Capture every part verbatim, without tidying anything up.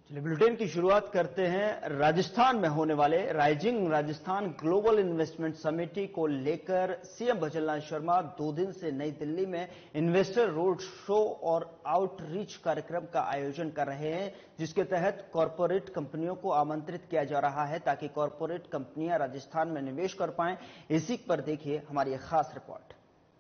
चलिए बुलेटिन की शुरुआत करते हैं राजस्थान में होने वाले rising Rajasthan global investment summit को लेकर। सीएम भजनलाल शर्मा दो दिन से नई दिल्ली में इन्वेस्टर रोड शो और आउटरीच कार्यक्रम का आयोजन कर रहे हैं, जिसके तहत कॉरपोरेट कंपनियों को आमंत्रित किया जा रहा है ताकि कॉरपोरेट कंपनियां राजस्थान में निवेश कर पाएं। इसी पर देखिए हमारी एक खास report.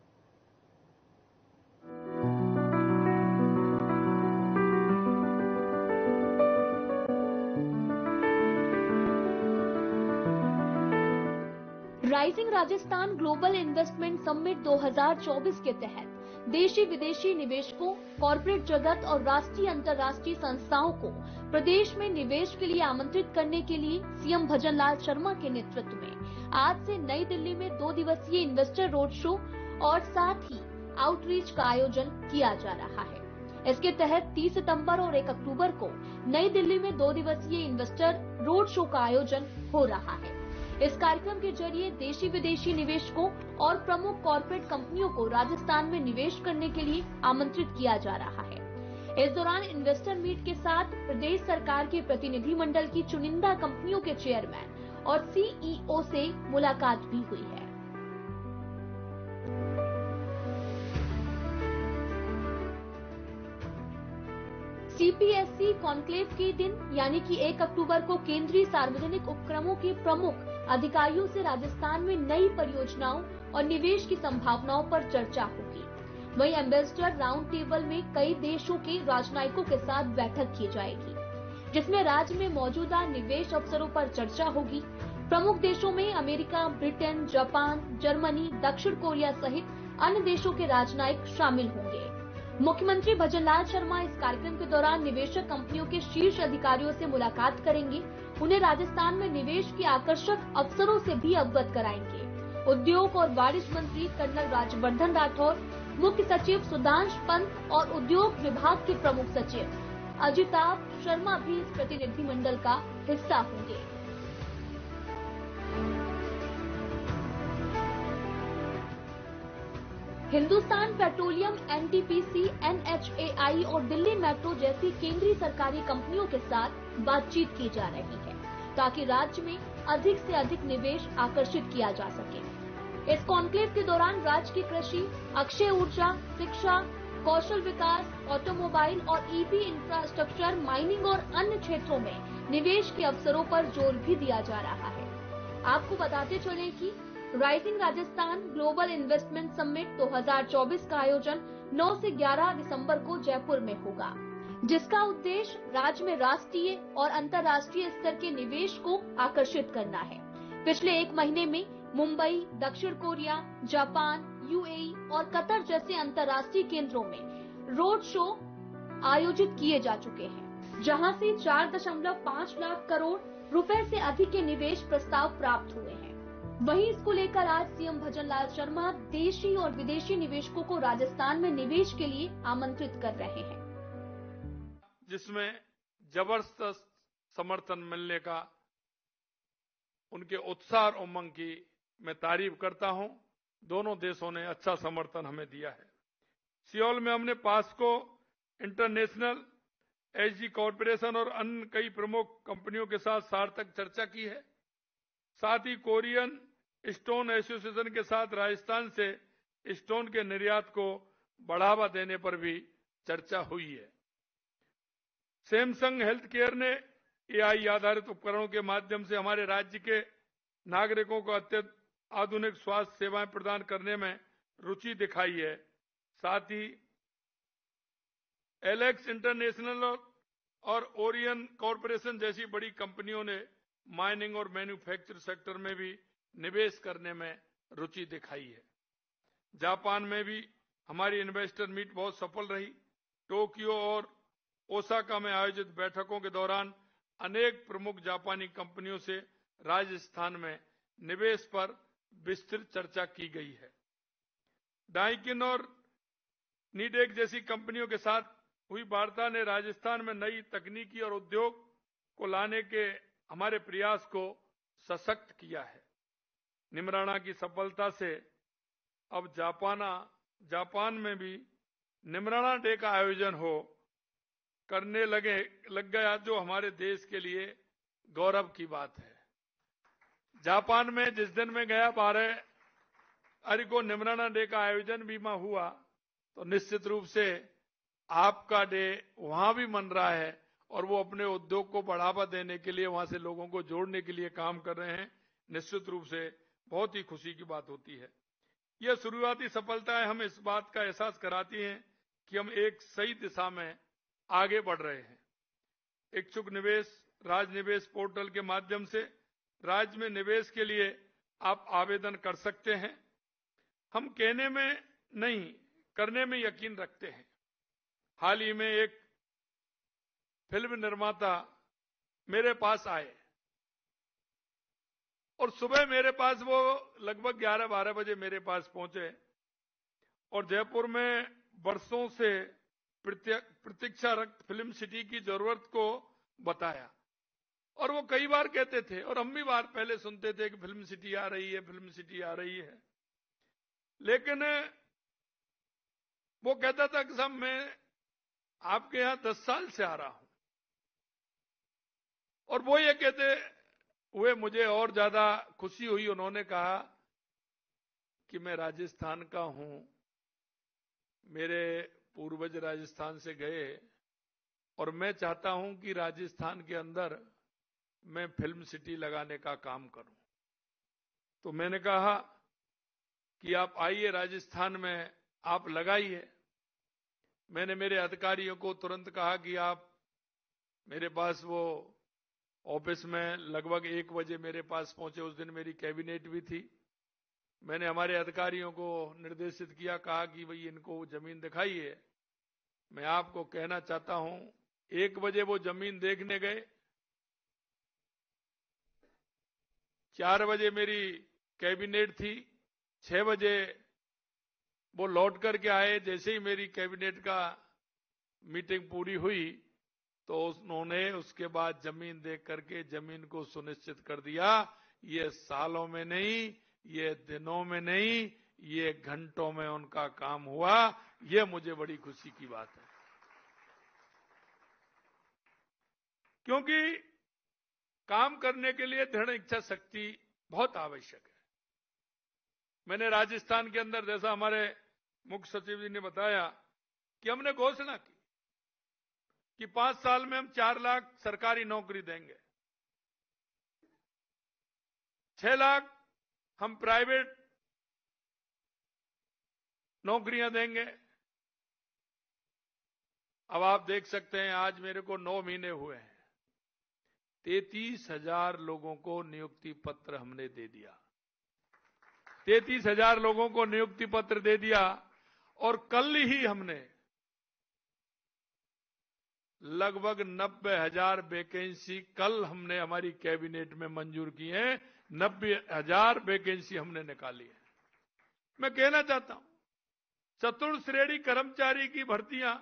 Rising Rajasthan global investment summit दो हज़ार चौबीस के तहत देशी विदेशी निवेशकों, कॉर्पोरेट जगत और राष्ट्रीय अंतर्राष्ट्रीय संस्थाओं को प्रदेश में निवेश के लिए आमंत्रित करने के लिए सीएम भजनलाल शर्मा के नेतृत्व में आज से नई दिल्ली में दो दिवसीय इन्वेस्टर रोड शो और साथ ही आउटरीच का आयोजन किया जा रहा है। इसके तहत तीस सितंबर और एक अक्टूबर को नई दिल्ली में दो दिवसीय इन्वेस्टर रोड शो का आयोजन हो रहा है। इस कार्यक्रम के जरिए देशी विदेशी निवेशकों और प्रमुख कॉर्पोरेट कंपनियों को राजस्थान में निवेश करने के लिए आमंत्रित किया जा रहा है। इस दौरान इन्वेस्टर मीट के साथ प्रदेश सरकार के प्रतिनिधि मंडल की चुनिंदा कंपनियों के चेयरमैन और सीईओ से मुलाकात भी हुई है। सीपीएससी कॉन्क्लेव के दिन यानी कि एक अक्टूबर को केंद्रीय सार्वजनिक उपक्रमों के प्रमुख अधिकारियों से राजस्थान में नई परियोजनाओं और निवेश की संभावनाओं पर चर्चा होगी। वहीं एम्बेसडर राउंड टेबल में कई देशों के राजनयिकों के साथ बैठक की जाएगी, जिसमें राज्य में मौजूदा निवेश अवसरों पर चर्चा होगी। प्रमुख देशों में अमेरिका, ब्रिटेन, जापान, जर्मनी, दक्षिण कोरिया सहित अन्य देशों के राजनयिक शामिल होंगे। मुख्यमंत्री भजनलाल शर्मा इस कार्यक्रम के दौरान निवेशक कंपनियों के शीर्ष अधिकारियों से मुलाकात करेंगे। उन्हें राजस्थान में निवेश के आकर्षक अवसरों से भी अवगत कराएंगे। उद्योग और वाणिज्य मंत्री कर्नल राज्यवर्धन राठौर, मुख्य सचिव सुधांश पंत और उद्योग विभाग के प्रमुख सचिव अजिताभ शर्मा भी इस प्रतिनिधि मंडल का हिस्सा होंगे। हिंदुस्तान पेट्रोलियम, एनटीपीसी, एनएचएआई और दिल्ली मेट्रो जैसी केंद्रीय सरकारी कंपनियों के साथ बातचीत की जा रही है ताकि राज्य में अधिक से अधिक निवेश आकर्षित किया जा सके। इस कॉन्क्लेव के दौरान राज्य की कृषि, अक्षय ऊर्जा, शिक्षा, कौशल विकास, ऑटोमोबाइल और ईवी इंफ्रास्ट्रक्चर, माइनिंग और अन्य क्षेत्रों में निवेश के अवसरों पर जोर भी दिया जा रहा है। आपको बताते चले कि rising Rajasthan global investment summit दो हज़ार चौबीस का आयोजन नौ से ग्यारह दिसंबर को जयपुर में होगा, जिसका उद्देश्य राज्य में राष्ट्रीय और अंतर्राष्ट्रीय स्तर के निवेश को आकर्षित करना है। पिछले एक महीने में मुंबई, दक्षिण कोरिया, जापान, यूएई और कतर जैसे अंतर्राष्ट्रीय केंद्रों में रोड शो आयोजित किए जा चुके हैं, जहां से चार दशमलव पाँच लाख करोड़ रुपए से अधिक के निवेश प्रस्ताव प्राप्त हुए हैं। वहीं इसको लेकर आज सीएम भजनलाल शर्मा देशी और विदेशी निवेशकों को राजस्थान में निवेश के लिए आमंत्रित कर रहे हैं, जिसमें जबरदस्त समर्थन मिलने का उनके उत्साह और उमंग की मैं तारीफ करता हूं। दोनों देशों ने अच्छा समर्थन हमें दिया है। सियोल में हमने पास्को इंटरनेशनल, एचजी कॉरपोरेशन और अन्य कई प्रमुख कंपनियों के साथ सार्थक चर्चा की है। साथ ही कोरियन स्टोन एसोसिएशन के साथ राजस्थान से स्टोन के निर्यात को बढ़ावा देने पर भी चर्चा हुई है। सैमसंग हेल्थ केयर ने एआई आधारित उपकरणों के माध्यम से हमारे राज्य के नागरिकों को अत्यंत आधुनिक स्वास्थ्य सेवाएं प्रदान करने में रुचि दिखाई है। साथ ही एलेक्स इंटरनेशनल और ओरियन कॉरपोरेशन जैसी बड़ी कंपनियों ने माइनिंग और मैन्युफैक्चर सेक्टर में भी निवेश करने में रुचि दिखाई है। जापान में भी हमारी इन्वेस्टर मीट बहुत सफल रही। टोक्यो और ओसाका में आयोजित बैठकों के दौरान अनेक प्रमुख जापानी कंपनियों से राजस्थान में निवेश पर विस्तृत चर्चा की गई है। डाइकिन और नीडेक जैसी कंपनियों के साथ हुई वार्ता ने राजस्थान में नई तकनीकी और उद्योग को लाने के हमारे प्रयास को सशक्त किया है। निमराना की सफलता से अब जापाना जापान में भी निमराना डे का आयोजन हो, करने लगे लग गया, जो हमारे देश के लिए गौरव की बात है। जापान में जिस दिन मैं गया, बारह तारीख को निमराना डे का आयोजन भी वहां हुआ, तो निश्चित रूप से आपका डे वहां भी मन रहा है और वो अपने उद्योग को बढ़ावा देने के लिए, वहां से लोगों को जोड़ने के लिए काम कर रहे हैं। निश्चित रूप से बहुत ही खुशी की बात होती है। यह शुरुआती सफलताएं हम इस बात का एहसास कराती हैं कि हम एक सही दिशा में आगे बढ़ रहे हैं। इच्छुक निवेश राज निवेश पोर्टल के माध्यम से राज्य में निवेश के लिए आप आवेदन कर सकते हैं। हम कहने में नहीं, करने में यकीन रखते हैं। हाल ही में एक फिल्म निर्माता मेरे पास आए और सुबह मेरे पास वो लगभग ग्यारह बारह बजे मेरे पास पहुंचे और जयपुर में वर्षों से प्रतीक्षारत फिल्म सिटी की जरूरत को बताया। और वो कई बार कहते थे और हम भी बार पहले सुनते थे कि फिल्म सिटी आ रही है, फिल्म सिटी आ रही है, लेकिन वो कहता था कि साहब मैं आपके यहां दस साल से आ रहा हूं। और वो ये कहते हुए मुझे और ज्यादा खुशी हुई। उन्होंने कहा कि मैं राजस्थान का हूं, मेरे पूर्वज राजस्थान से गए और मैं चाहता हूं कि राजस्थान के अंदर मैं फिल्म सिटी लगाने का काम करूं। तो मैंने कहा कि आप आइए राजस्थान में, आप लगाइए। मैंने मेरे अधिकारियों को तुरंत कहा कि आप मेरे पास, वो ऑफिस में लगभग एक बजे मेरे पास पहुंचे। उस दिन मेरी कैबिनेट भी थी। मैंने हमारे अधिकारियों को निर्देशित किया, कहा कि भाई इनको जमीन दिखाइए। मैं आपको कहना चाहता हूं, एक बजे वो जमीन देखने गए, चार बजे मेरी कैबिनेट थी, छह बजे वो लौट करके आए। जैसे ही मेरी कैबिनेट का मीटिंग पूरी हुई तो उन्होंने उसके बाद जमीन देख करके जमीन को सुनिश्चित कर दिया। ये सालों में नहीं, ये दिनों में नहीं, ये घंटों में उनका काम हुआ। ये मुझे बड़ी खुशी की बात है, क्योंकि काम करने के लिए दृढ़ इच्छा शक्ति बहुत आवश्यक है। मैंने राजस्थान के अंदर, जैसा हमारे मुख्य सचिव जी ने बताया, कि हमने घोषणा की कि पांच साल में हम चार लाख सरकारी नौकरी देंगे, छह लाख हम प्राइवेट नौकरियां देंगे। अब आप देख सकते हैं, आज मेरे को नौ महीने हुए हैं, तैतीस हजार लोगों को नियुक्ति पत्र हमने दे दिया। तैतीस हजार लोगों को नियुक्ति पत्र दे दिया और कल ही हमने लगभग नब्बे हजार वैकेंसी कल हमने हमारी कैबिनेट में मंजूर की है। नब्बे हजार वैकेंसी हमने निकाली है। मैं कहना चाहता हूं, चतुर्थ श्रेणी कर्मचारी की भर्तियां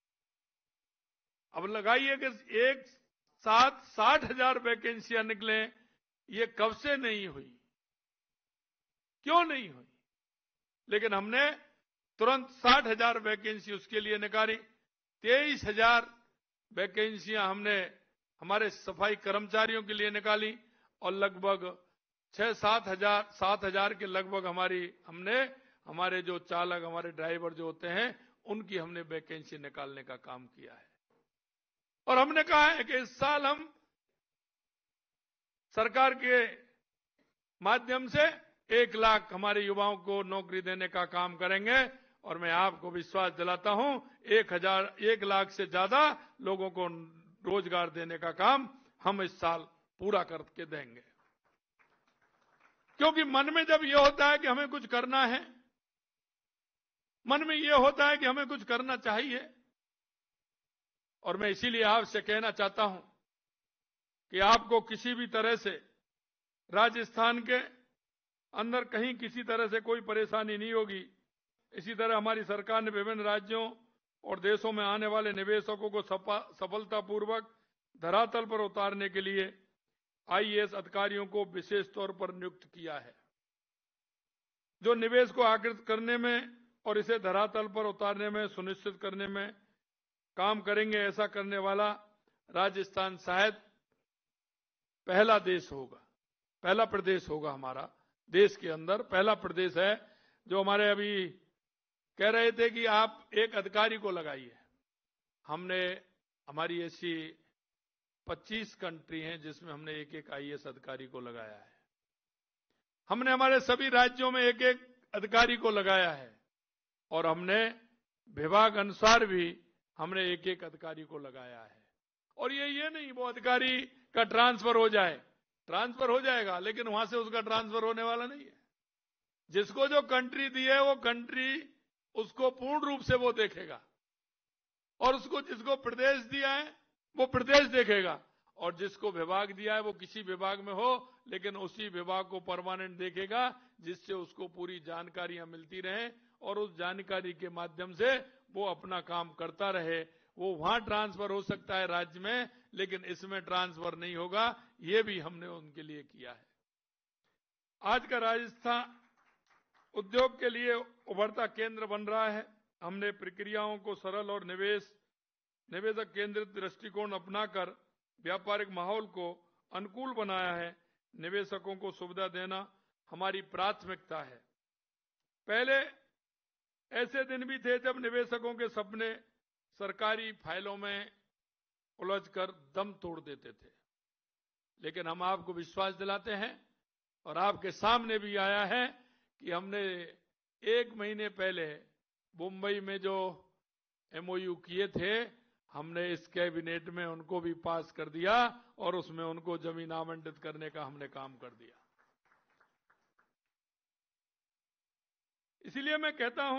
अब लगाइए कि एक साथ साठ हजार वैकेंसियां निकले। ये कब से नहीं हुई, क्यों नहीं हुई? लेकिन हमने तुरंत साठ हजार वैकेंसी उसके लिए निकाली। तेईस हजार वैकेंसियां हमने हमारे सफाई कर्मचारियों के लिए निकाली और लगभग छह सात हजार सात हजार के लगभग हमारी हमने हमारे जो चालक, हमारे ड्राइवर जो होते हैं, उनकी हमने वैकेंसी निकालने का काम किया है। और हमने कहा है कि इस साल हम सरकार के माध्यम से एक लाख हमारे युवाओं को नौकरी देने का काम करेंगे। और मैं आपको विश्वास दिलाता हूं, एक हजार एक लाख से ज्यादा लोगों को रोजगार देने का काम हम इस साल पूरा करके देंगे। क्योंकि मन में जब यह होता है कि हमें कुछ करना है, मन में यह होता है कि हमें कुछ करना चाहिए, और मैं इसीलिए आपसे कहना चाहता हूं कि आपको किसी भी तरह से राजस्थान के अंदर कहीं किसी तरह से कोई परेशानी नहीं होगी। इसी तरह हमारी सरकार ने विभिन्न राज्यों और देशों में आने वाले निवेशकों को सफलतापूर्वक धरातल पर उतारने के लिए आईएएस अधिकारियों को विशेष तौर पर नियुक्त किया है, जो निवेश को आकृत करने में और इसे धरातल पर उतारने में सुनिश्चित करने में काम करेंगे। ऐसा करने वाला राजस्थान शायद पहला देश होगा, पहला प्रदेश होगा हमारा, देश के अंदर पहला प्रदेश है जो हमारे अभी कह रहे थे कि आप एक अधिकारी को लगाइए। हमने, हमारी ऐसी पच्चीस कंट्री हैं जिसमें हमने एक एक आईएएस अधिकारी को लगाया है। हमने हमारे सभी राज्यों में एक एक अधिकारी को लगाया है और हमने विभाग अनुसार भी हमने एक एक अधिकारी को लगाया है। और ये ये नहीं वो अधिकारी का ट्रांसफर हो जाए, ट्रांसफर हो जाएगा लेकिन वहां से उसका ट्रांसफर होने वाला नहीं है। जिसको जो कंट्री दी है वो कंट्री उसको पूर्ण रूप से वो देखेगा और उसको जिसको प्रदेश दिया है वो प्रदेश देखेगा और जिसको विभाग दिया है वो किसी विभाग में हो लेकिन उसी विभाग को परमानेंट देखेगा, जिससे उसको पूरी जानकारियां मिलती रहें और उस जानकारी के माध्यम से वो अपना काम करता रहे। वो वहां ट्रांसफर हो सकता है राज्य में, लेकिन इसमें ट्रांसफर नहीं होगा। ये भी हमने उनके लिए किया है। आज का राजस्थान उद्योग के लिए उभरता केंद्र बन रहा है। हमने प्रक्रियाओं को सरल और निवेश निवेशक केंद्रित दृष्टिकोण अपनाकर व्यापारिक माहौल को अनुकूल बनाया है। निवेशकों को सुविधा देना हमारी प्राथमिकता है। पहले ऐसे दिन भी थे जब निवेशकों के सपने सरकारी फाइलों में उलझकर दम तोड़ देते थे, लेकिन हम आपको विश्वास दिलाते हैं और आपके सामने भी आया है कि हमने एक महीने पहले मुंबई में जो एमओयू किए थे हमने इस कैबिनेट में उनको भी पास कर दिया और उसमें उनको जमीन आवंटित करने का हमने काम कर दिया। इसीलिए मैं कहता हूं,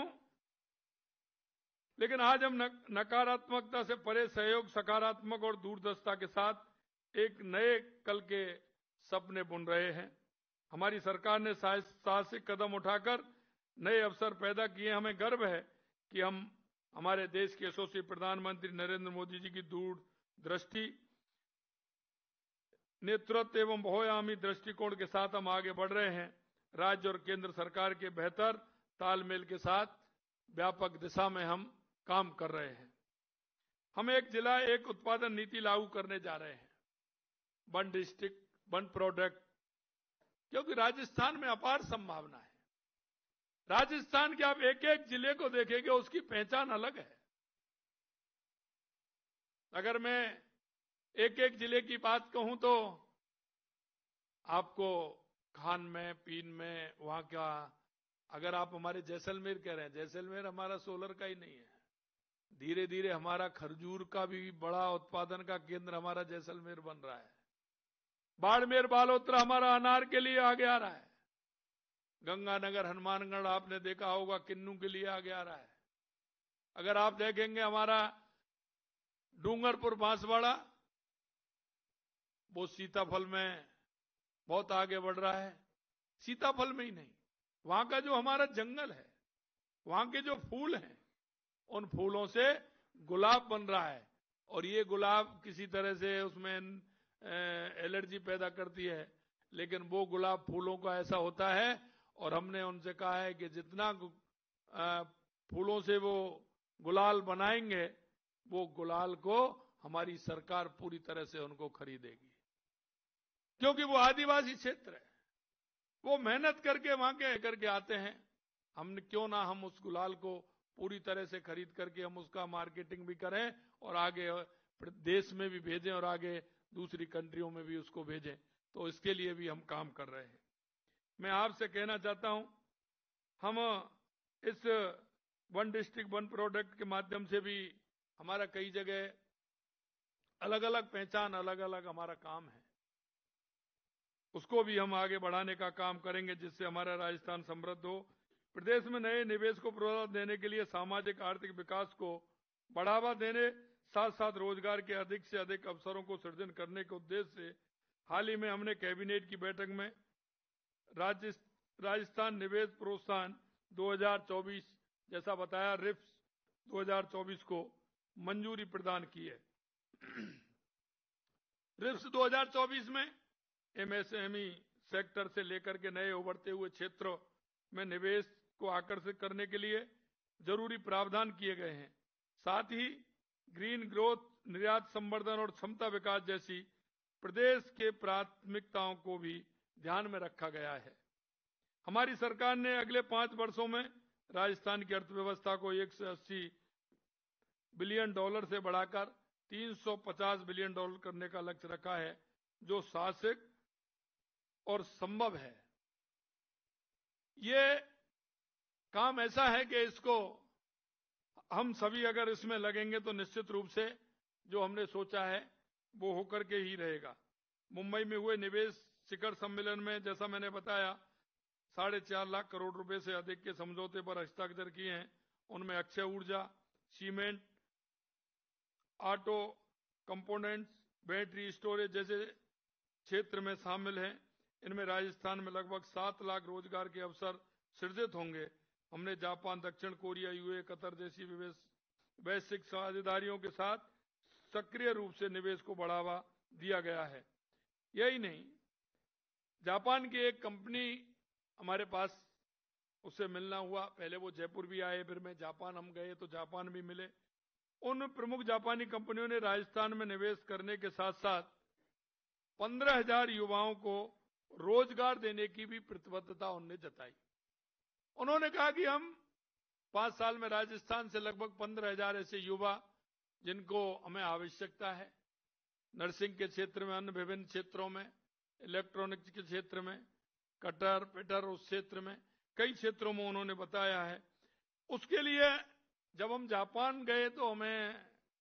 लेकिन आज हम नकारात्मकता से परे सहयोग, सकारात्मक और दूरदर्शिता के साथ एक नए कल के सपने बुन रहे हैं। हमारी सरकार ने साहसिक कदम उठाकर नए अवसर पैदा किए। हमें गर्व है कि हम हमारे देश के यशस्वी प्रधानमंत्री नरेंद्र मोदी जी की दूरदृष्टि, नेतृत्व एवं बहुआयामी दृष्टिकोण के साथ हम आगे बढ़ रहे हैं। राज्य और केंद्र सरकार के बेहतर तालमेल के साथ व्यापक दिशा में हम काम कर रहे हैं। हम एक जिला एक उत्पादन नीति लागू करने जा रहे हैं, वन डिस्ट्रिक्ट वन प्रोडक्ट, क्योंकि राजस्थान में अपार संभावना है। राजस्थान के आप एक एक जिले को देखेंगे उसकी पहचान अलग है। अगर मैं एक एक जिले की बात कहूं तो आपको खान में, पीन में, वहां का, अगर आप हमारे जैसलमेर कह रहे हैं, जैसलमेर हमारा सोलर का ही नहीं है। धीरे धीरे हमारा खरजूर का भी बड़ा उत्पादन का केंद्र हमारा जैसलमेर बन रहा है। बाड़मेर बालोतरा हमारा अनार के लिए आगे आ रहा है। गंगानगर हनुमानगढ़ आपने देखा होगा किन्नू के लिए आगे आ रहा है। अगर आप देखेंगे हमारा डूंगरपुर बांसवाड़ा, वो सीताफल में बहुत आगे बढ़ रहा है। सीताफल में ही नहीं, वहां का जो हमारा जंगल है, वहां के जो फूल हैं, उन फूलों से गुलाब बन रहा है और ये गुलाब किसी तरह से उसमें एलर्जी पैदा करती है, लेकिन वो गुलाब फूलों का ऐसा होता है और हमने उनसे कहा है कि जितना फूलों से वो गुलाल बनाएंगे वो गुलाल को हमारी सरकार पूरी तरह से उनको खरीदेगी, क्योंकि वो आदिवासी क्षेत्र है। वो मेहनत करके वहां के करके आते हैं। हमने क्यों ना हम उस गुलाल को पूरी तरह से खरीद करके हम उसका मार्केटिंग भी करें और आगे देश में भी भेजें और आगे दूसरी कंट्रियों में भी उसको भेजें। तो इसके लिए भी हम काम कर रहे हैं। मैं आपसे कहना चाहता हूं, हम इस वन डिस्ट्रिक्ट वन प्रोडक्ट के माध्यम से भी हमारा कई जगह अलग अलग पहचान, अलग अलग हमारा काम है, उसको भी हम आगे बढ़ाने का काम करेंगे जिससे हमारा राजस्थान समृद्ध हो। प्रदेश में नए निवेश को प्रोत्साहन देने के लिए सामाजिक आर्थिक विकास को बढ़ावा देने, साथ साथ रोजगार के अधिक से अधिक अवसरों को सृजन करने के उद्देश्य से हाल ही में हमने कैबिनेट की बैठक में राजस्थान निवेश प्रोत्साहन दो हज़ार चौबीस, जैसा बताया, रिप्स दो हज़ार चौबीस को मंजूरी प्रदान की है। रिप्स दो हज़ार चौबीस में एमएसएमई सेक्टर से लेकर के नए उभरते हुए क्षेत्रों में निवेश को आकर्षित करने के लिए जरूरी प्रावधान किए गए हैं। साथ ही ग्रीन ग्रोथ, निर्यात संवर्धन और क्षमता विकास जैसी प्रदेश के प्राथमिकताओं को भी ध्यान में रखा गया है। हमारी सरकार ने अगले पांच वर्षों में राजस्थान की अर्थव्यवस्था को एक सौ अस्सी बिलियन डॉलर से बढ़ाकर तीन सौ पचास बिलियन डॉलर करने का लक्ष्य रखा है, जो साहसिक और संभव है। ये काम ऐसा है कि इसको हम सभी अगर इसमें लगेंगे तो निश्चित रूप से जो हमने सोचा है वो होकर के ही रहेगा। मुंबई में हुए निवेश शिखर सम्मेलन में जैसा मैंने बताया, साढ़े चार लाख करोड़ रुपए से अधिक के समझौते पर हस्ताक्षर किए हैं। उनमें अक्षय ऊर्जा, cement, auto components, battery storage जैसे क्षेत्र में शामिल हैं। इनमें राजस्थान में लगभग सात लाख रोजगार के अवसर सृजित होंगे। हमने जापान, दक्षिण कोरिया, यूए, कतर जैसी वैश्विक साझेदारियों के साथ सक्रिय रूप से निवेश को बढ़ावा दिया गया है। यही नहीं, जापान की एक कंपनी हमारे पास, उससे मिलना हुआ। पहले वो जयपुर भी आए, फिर मैं जापान हम गए तो जापान भी मिले। उन प्रमुख जापानी कंपनियों ने राजस्थान में निवेश करने के साथ साथ पंद्रह हजार युवाओं को रोजगार देने की भी प्रतिबद्धता उन्होंने जताई। उन्होंने कहा कि हम पांच साल में राजस्थान से लगभग पंद्रह हजार ऐसे युवा जिनको हमें आवश्यकता है, नर्सिंग के क्षेत्र में, अन्य विभिन्न क्षेत्रों में, इलेक्ट्रॉनिक्स के क्षेत्र में, कटर पिटर उस क्षेत्र में, कई क्षेत्रों में उन्होंने बताया है। उसके लिए जब हम जापान गए तो हमें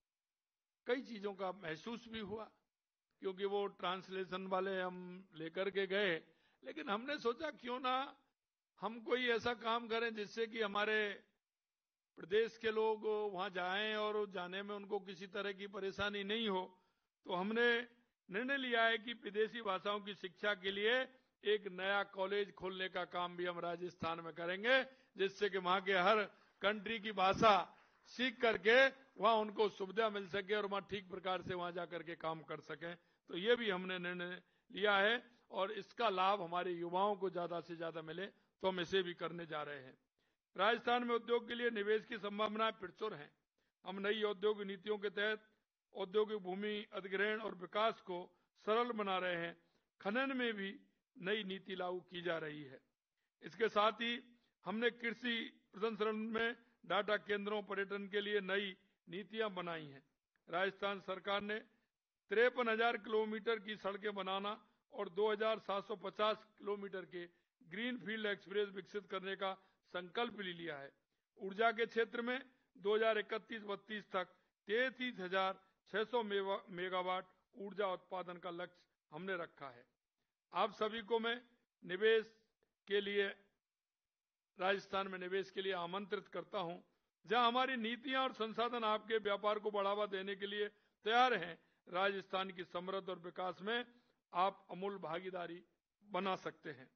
कई चीजों का महसूस भी हुआ, क्योंकि वो ट्रांसलेशन वाले हम लेकर के गए। लेकिन हमने सोचा क्यों ना हम कोई ऐसा काम करें जिससे कि हमारे प्रदेश के लोग वहां जाएं और जाने में उनको किसी तरह की परेशानी नहीं हो। तो हमने निर्णय लिया है कि विदेशी भाषाओं की शिक्षा के लिए एक नया कॉलेज खोलने का काम भी हम राजस्थान में करेंगे, जिससे कि वहां के हर कंट्री की भाषा सीख करके वहां उनको सुविधा मिल सके और वहां ठीक प्रकार से वहां जाकर के काम कर सकें। तो ये भी हमने निर्णय लिया है और इसका लाभ हमारे युवाओं को ज्यादा से ज्यादा मिले, तो हम इसे भी करने जा रहे हैं। राजस्थान में उद्योग के लिए निवेश की संभावनाएं प्रचुर हैं। हम नई औद्योगिक नीतियों के तहत औद्योगिक भूमि अधिग्रहण और विकास को सरल बना रहे हैं। खनन में भी नई नीति लागू की जा रही है। इसके साथ ही हमने कृषि प्रसंस्करण में डाटा केंद्रों, पर्यटन के लिए नई नीतियां बनाई हैं। राजस्थान सरकार ने तिरपन हजार किलोमीटर की सड़कें बनाना और दो हजार सात सौ पचास किलोमीटर के ग्रीन फील्ड एक्सप्रेस विकसित करने का संकल्प ले लिया है। ऊर्जा के क्षेत्र में दो हजार इकतीस बत्तीस तक तैंतीस हजार छह सौ मेगावाट ऊर्जा उत्पादन का लक्ष्य हमने रखा है। आप सभी को मैं निवेश के लिए, राजस्थान में निवेश के लिए आमंत्रित करता हूं। जहां हमारी नीतियां और संसाधन आपके व्यापार को बढ़ावा देने के लिए तैयार हैं, राजस्थान की समृद्धि और विकास में आप अमूल भागीदारी बना सकते हैं।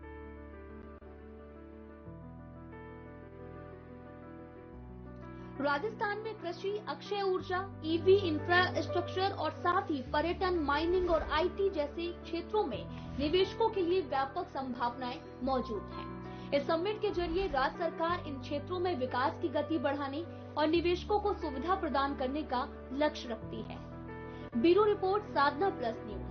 राजस्थान में कृषि, अक्षय ऊर्जा, ईवी इंफ्रास्ट्रक्चर और साथ ही पर्यटन, माइनिंग और आईटी जैसे क्षेत्रों में निवेशकों के लिए व्यापक संभावनाएं मौजूद हैं। इस समिट के जरिए राज्य सरकार इन क्षेत्रों में विकास की गति बढ़ाने और निवेशकों को सुविधा प्रदान करने का लक्ष्य रखती है। Bureau report, Sadhna plus news.